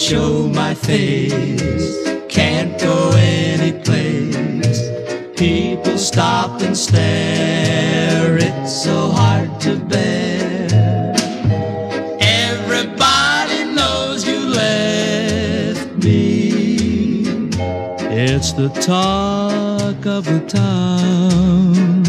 show my face, can't go any place. People stop and stare, it's so hard to bear. Everybody knows you left me. It's the talk of the town.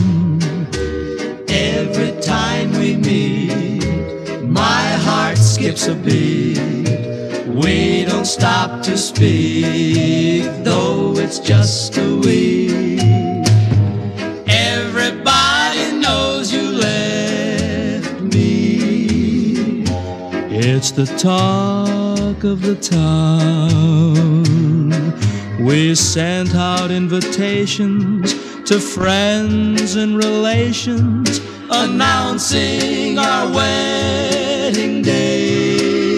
Every time we meet, my heart skips a beat. We don't stop to speak, though it's just a week. Everybody knows you left me. It's the talk of the town. We sent out invitations to friends and relations, announcing our wedding day.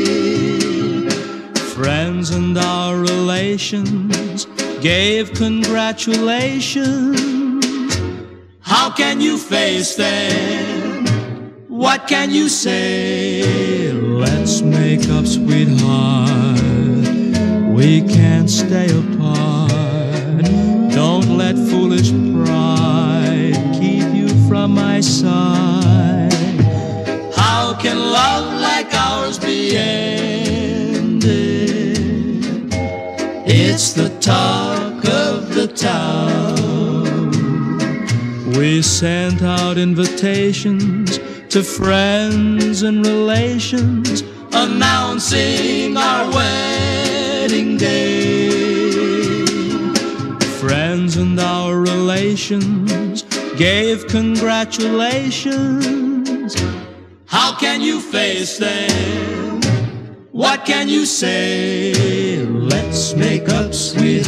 Friends and our relations gave congratulations. How can you face them? What can you say? Let's make up, sweetheart. We can't stay apart. Don't let foolish pride keep you from my side. How can love like ours be ended? It's the talk of the town. We sent out invitations to friends and relations, announcing our wedding day. Friends and our relations gave congratulations. How can you face them? What can you say? Let's make up, sweetheart.